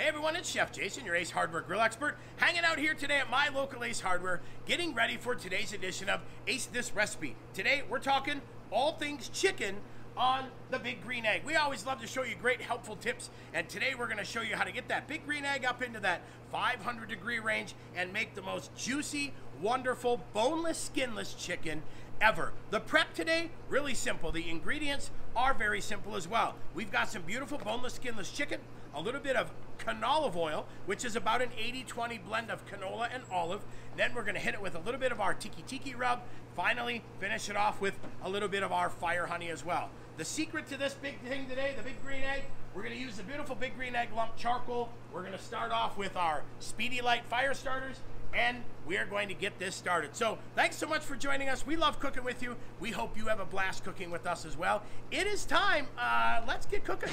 Hey everyone, it's Chef Jason, your Ace Hardware grill expert, hanging out here today at my local Ace Hardware, getting ready for today's edition of Ace This Recipe. Today, we're talking all things chicken on the Big Green Egg. We always love to show you great helpful tips, and today we're gonna show you how to get that Big Green Egg up into that 500-degree range and make the most juicy, wonderful, boneless, skinless chicken ever. The prep today, really simple. The ingredients are very simple as well. We've got some beautiful boneless, skinless chicken, a little bit of canola oil, which is about an 80-20 blend of canola and olive. Then we're gonna hit it with a little bit of our tiki rub. Finally, finish it off with a little bit of our fire honey as well. The secret to this big thing today, the Big Green Egg, we're gonna use the beautiful Big Green Egg lump charcoal. We're gonna start off with our Speedy Light fire starters, and we are going to get this started. So thanks so much for joining us. We love cooking with you. We hope you have a blast cooking with us as well. It is time, let's get cooking.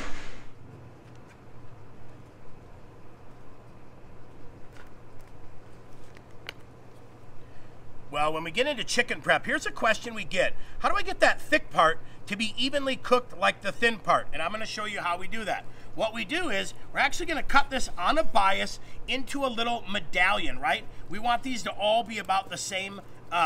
Well, when we get into chicken prep, here's a question we get. How do I get that thick part to be evenly cooked like the thin part? And I'm gonna show you how we do that. What we do is, we're actually gonna cut this on a bias into a little medallion, right? We want these to all be about the same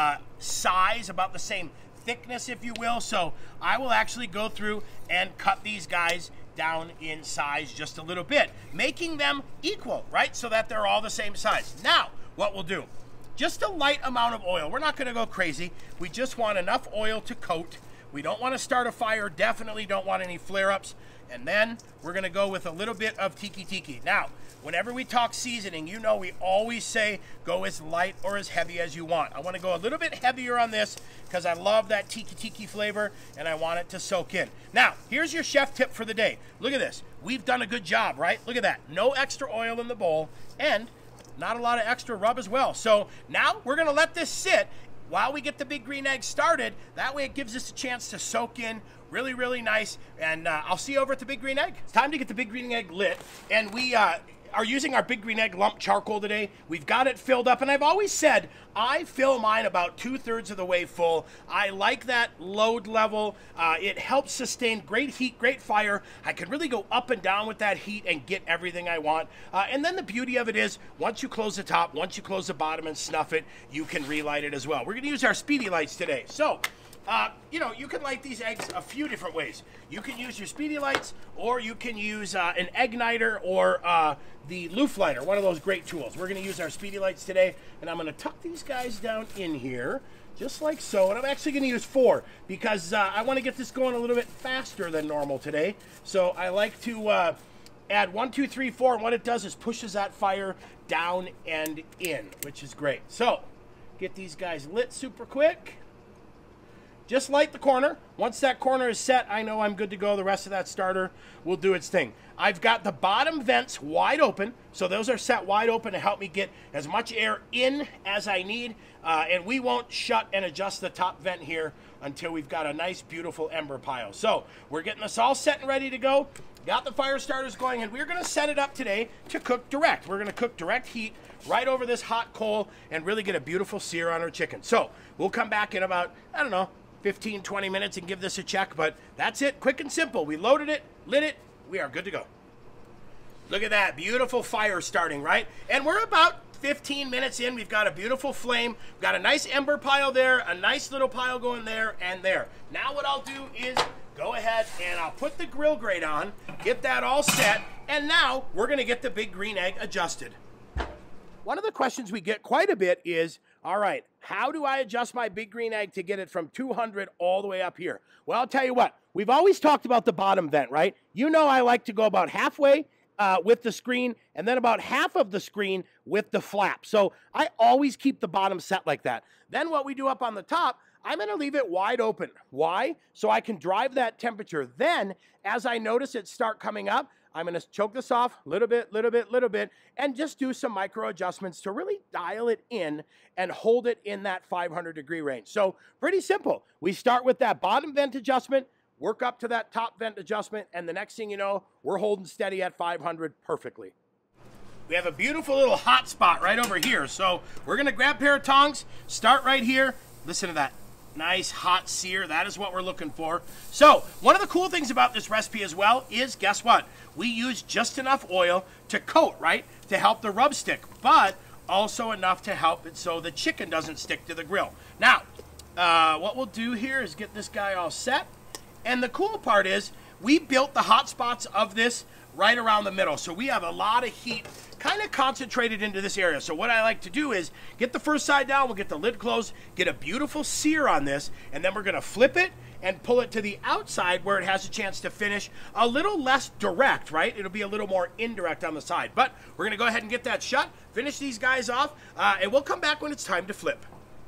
size, about the same thickness, if you will. So I will actually go through and cut these guys down in size just a little bit, making them equal, right? So that they're all the same size. Now, what we'll do, just a light amount of oil. We're not gonna go crazy. We just want enough oil to coat. We don't wanna start a fire, definitely don't want any flare-ups. And then we're gonna go with a little bit of tiki. Now, whenever we talk seasoning, you know we always say go as light or as heavy as you want. I wanna go a little bit heavier on this because I love that tiki flavor and I want it to soak in. Now, here's your chef tip for the day. Look at this. We've done a good job, right? Look at that. No extra oil in the bowl, and not a lot of extra rub as well. So now we're gonna let this sit while we get the Big Green Egg started. That way it gives us a chance to soak in really nice. And I'll see you over at the Big Green Egg. It's time to get the Big Green Egg lit. And we are using our Big Green Egg lump charcoal today. We've got it filled up, and I've always said I fill mine about 2/3 of the way full. I like that load level. It helps sustain great heat, great fire. I can really go up and down with that heat and get everything I want. And then the beauty of it is, once you close the top, once you close the bottom and snuff it, you can relight it as well. We're gonna use our Speedy Lights today. So, you know, you can light these eggs a few different ways. You can use your Speedy Lights, or you can use an Eggniter or the Loof Lighter, one of those great tools. We're gonna use our Speedy Lights today, and I'm gonna tuck these guys down in here, just like so. And I'm actually gonna use 4 because I wanna get this going a little bit faster than normal today. So I like to add 1, 2, 3, 4, and what it does is pushes that fire down and in, which is great. So, get these guys lit super quick. Just light the corner. Once that corner is set, I know I'm good to go. The rest of that starter will do its thing. I've got the bottom vents wide open, so those are set wide open to help me get as much air in as I need, and we won't shut and adjust the top vent here until we've got a nice, beautiful ember pile. So we're getting this all set and ready to go. Got the fire starters going, and we're gonna set it up today to cook direct. We're gonna cook direct heat right over this hot coal and really get a beautiful sear on our chicken. So we'll come back in about, I don't know, 15, 20 minutes and give this a check, but that's it, quick and simple. We loaded it, lit it, we are good to go. Look at that, beautiful fire starting, right? And we're about 15 minutes in. We've got a beautiful flame. We've got a nice ember pile there, a nice little pile going there and there. Now what I'll do is go ahead and I'll put the grill grate on, get that all set, and now we're gonna get the Big Green Egg adjusted. One of the questions we get quite a bit is, all right, how do I adjust my Big Green Egg to get it from 200 all the way up here? Well, I'll tell you what, we've always talked about the bottom vent, right? You know I like to go about halfway with the screen and then about half of the screen with the flap. So I always keep the bottom set like that. Then what we do up on the top, I'm gonna leave it wide open. Why? So I can drive that temperature. Then, as I notice it start coming up, I'm gonna choke this off little bit, and just do some micro adjustments to really dial it in and hold it in that 500-degree range. So pretty simple. We start with that bottom vent adjustment, work up to that top vent adjustment, and the next thing you know, we're holding steady at 500 perfectly. We have a beautiful little hot spot right over here. So we're gonna grab a pair of tongs, start right here. Listen to that. Nice hot sear, that is what we're looking for. So, one of the cool things about this recipe as well is, guess what? We use just enough oil to coat, right? To help the rub stick, but also enough to help it so the chicken doesn't stick to the grill. Now, what we'll do here is get this guy all set. And the cool part is, we built the hot spots of this right around the middle. So we have a lot of heat kind of concentrated into this area. So what I like to do is get the first side down, we'll get the lid closed, get a beautiful sear on this, and then we're gonna flip it and pull it to the outside where it has a chance to finish a little less direct, right? It'll be a little more indirect on the side. But we're gonna go ahead and get that shut, finish these guys off, and we'll come back when it's time to flip.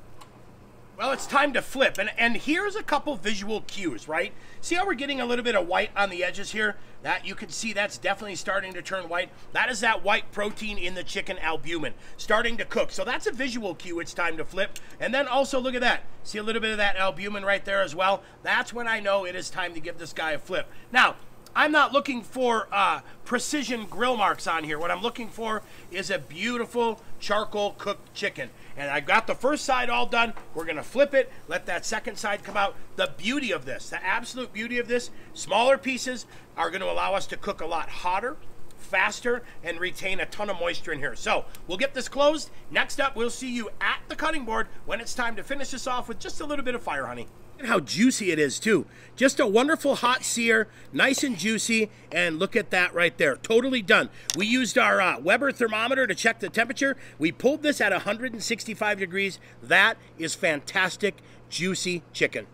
Well, it's time to flip, and here's a couple visual cues, right? See how we're getting a little bit of white on the edges here? That you can see that's definitely starting to turn white. That is that white protein in the chicken albumin starting to cook. So that's a visual cue, it's time to flip. And then also look at that. See a little bit of that albumin right there as well? That's when I know it is time to give this guy a flip. Now, I'm not looking for precision grill marks on here. What I'm looking for is a beautiful charcoal cooked chicken. And I've got the first side all done. We're gonna flip it, let that second side come out. The beauty of this, the absolute beauty of this, smaller pieces are gonna allow us to cook a lot hotter, faster, and retain a ton of moisture in here. So we'll get this closed. Next up, we'll see you at the cutting board when it's time to finish this off with just a little bit of fire honey. And how juicy it is too. Just a wonderful hot sear, nice and juicy, and look at that right there. Totally done. We used our Weber thermometer to check the temperature. We pulled this at 165 degrees. That is fantastic, juicy chicken.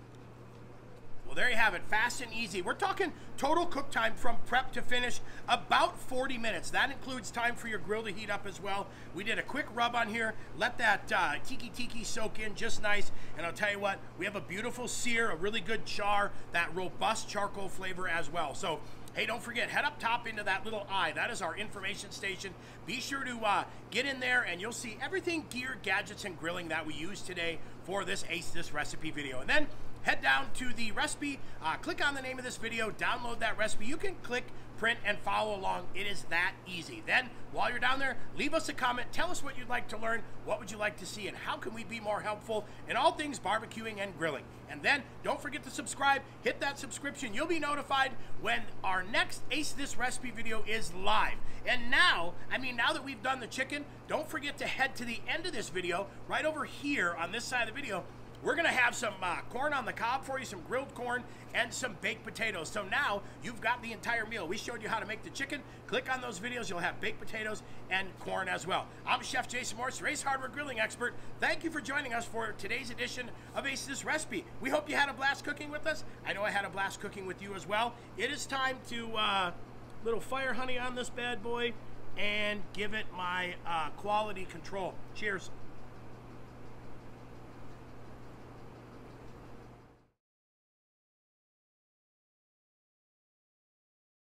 Well, there you have it, fast and easy. We're talking total cook time from prep to finish, about 40 minutes. That includes time for your grill to heat up as well. We did a quick rub on here, let that tiki soak in just nice, and I'll tell you what, we have a beautiful sear, a really good char, that robust charcoal flavor as well. So, hey, don't forget, head up top into that little eye. That is our information station. Be sure to get in there and you'll see everything gear, gadgets, and grilling that we use today for this Ace This Recipe video. And then head down to the recipe, click on the name of this video, download that recipe. You can click, print, and follow along. It is that easy. Then, while you're down there, leave us a comment. Tell us what you'd like to learn, what would you like to see, and how can we be more helpful in all things barbecuing and grilling. And then, don't forget to subscribe. Hit that subscription. You'll be notified when our next Ace This Recipe video is live. And now, now that we've done the chicken, don't forget to head to the end of this video, right over here on this side of the video. We're gonna have some corn on the cob for you, some grilled corn, and some baked potatoes. So now you've got the entire meal. We showed you how to make the chicken. Click on those videos, you'll have baked potatoes and corn as well. I'm Chef Jason Morse, Race Hardware Grilling Expert. Thank you for joining us for today's edition of Ace This Recipe. We hope you had a blast cooking with us. I know I had a blast cooking with you as well. It is time to little fire honey on this bad boy and give it my quality control. Cheers.